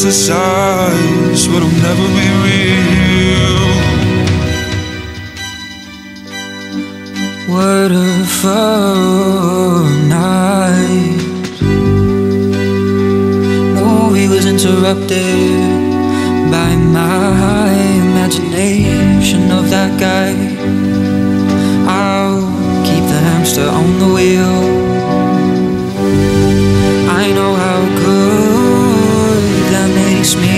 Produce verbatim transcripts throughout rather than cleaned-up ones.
fantasize, but it'll never be real. What a fun night. Movie was interrupted by my imagination of that guy. I'll keep the hamster on the wheel. I know how good that makes me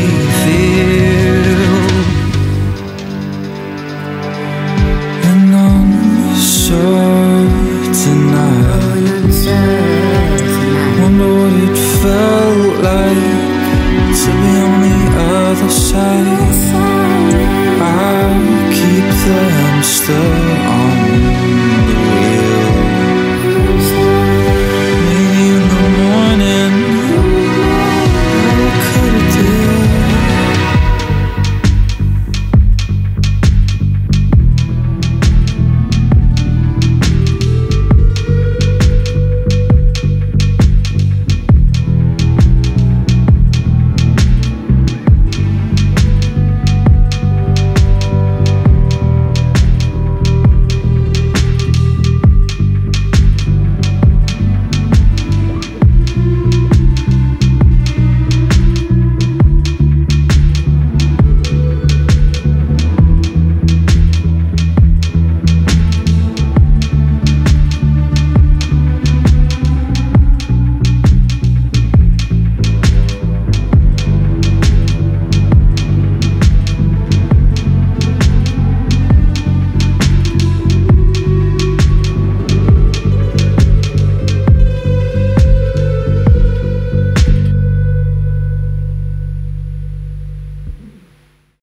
feel. An uncertain night. Wonder what it felt like to be on the other side. I'll keep the hamster